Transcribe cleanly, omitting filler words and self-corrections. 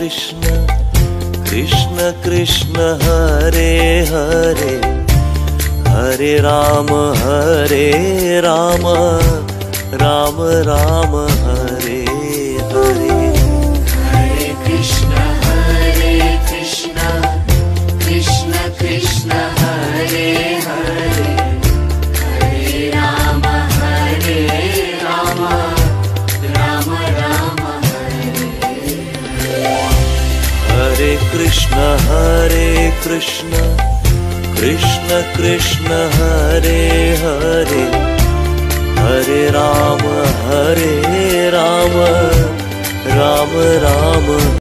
Krishna Krishna Krishna Hare Hare, Hare Ram Ram Ram Hare Hare. Hare Krishna Krishna Krishna Hare Hare, Hare Ram Ram Ram Hare Hare. Hare Krishna Krishna Krishna Hare Hare, Hare Ram Ram Ram